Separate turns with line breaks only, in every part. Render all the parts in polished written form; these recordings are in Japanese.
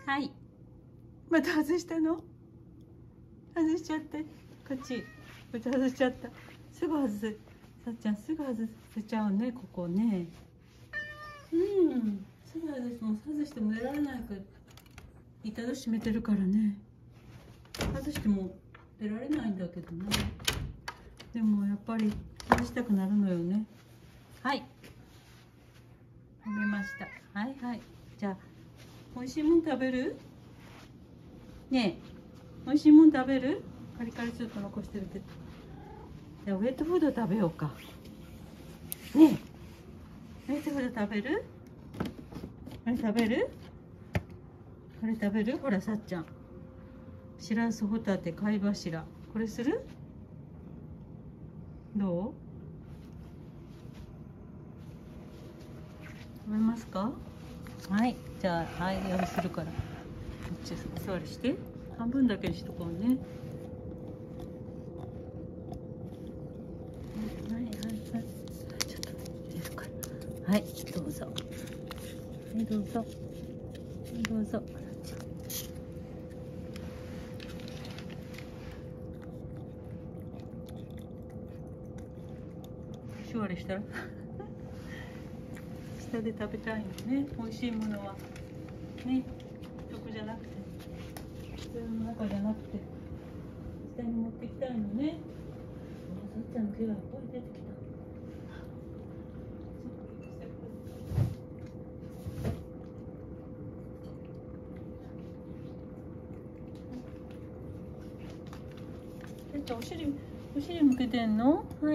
はい。また外したの？外しちゃって。こっち。また外しちゃった。すぐ外す。さっちゃんすぐ外せちゃうね、ここね。うん。すぐ外しても出られないから。板戸閉めてるからね。外しても出られないんだけどね。でもやっぱり外したくなるのよね。はい。食べました。はいはい。じゃあ、美味しいもん食べる？ねえ、美味しいもん食べる？カリカリスープ残してるけど。じゃあ、ウェットフード食べようか。ねえ、ウェットフード食べる？あれ食べる？これ食べる？ほら、さっちゃん。しらす、ホタテ、貝柱。これする？どう？食べますか？はい。じゃあ、はい、やるするから。こっち座りして。半分だけにしとこうね。はいはいはい。ちょっと入れるから。はい、どうぞ。はい、どうぞ。はい、どうぞ。しわりしたら下で食べたいのね。美味しいものはね、食じゃなくて、普通の中じゃなくて下に持ってきたいのね。さっちゃんの毛がいっぱい出てきた。お尻向けてんの？はい。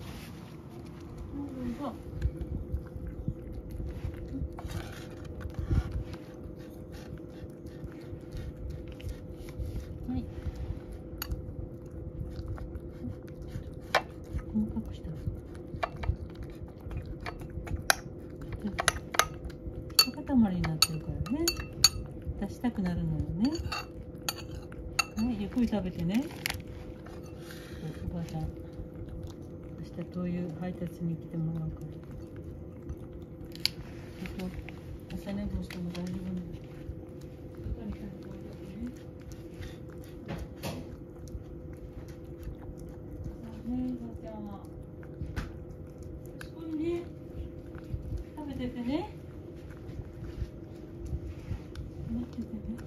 はい。細かくした。塊になってるからね。出したくなるのよね。はい、ゆっくり食べてね。おばあちゃん、明日灯油配達に来てもらうから。朝寝坊しても大丈夫なの。食べててね。待っててね。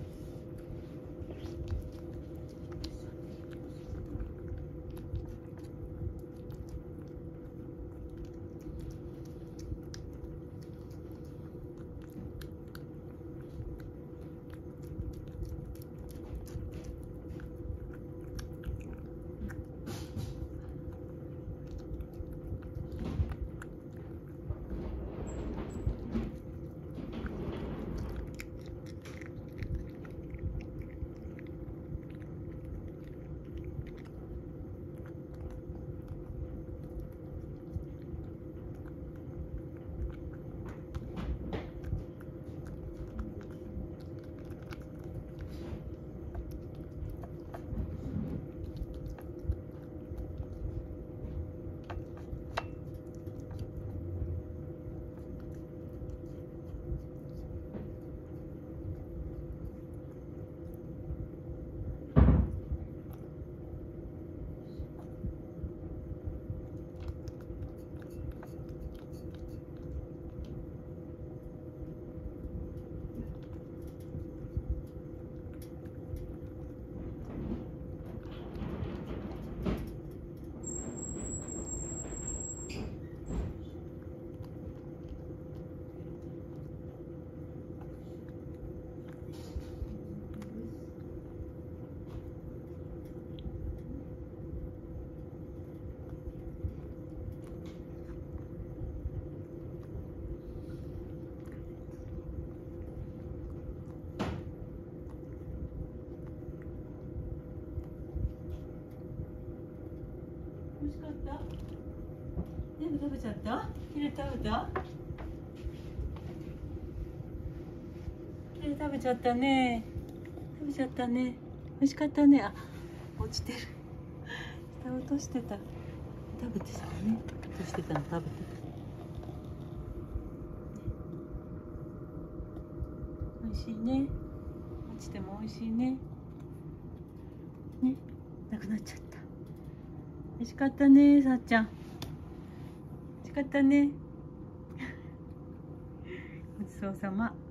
美味しかった？全部食べちゃった？ヒレ食べた？ヒレ食べちゃったね。食べちゃったね。美味しかったね。あ、落ちてる。下落としてた。食べてたね。落としてたの食べてた。美味しいね。 味しいね。ね、なくなっちゃった。美味しかったね、さっちゃん。美味しかったね。ごちそうさま。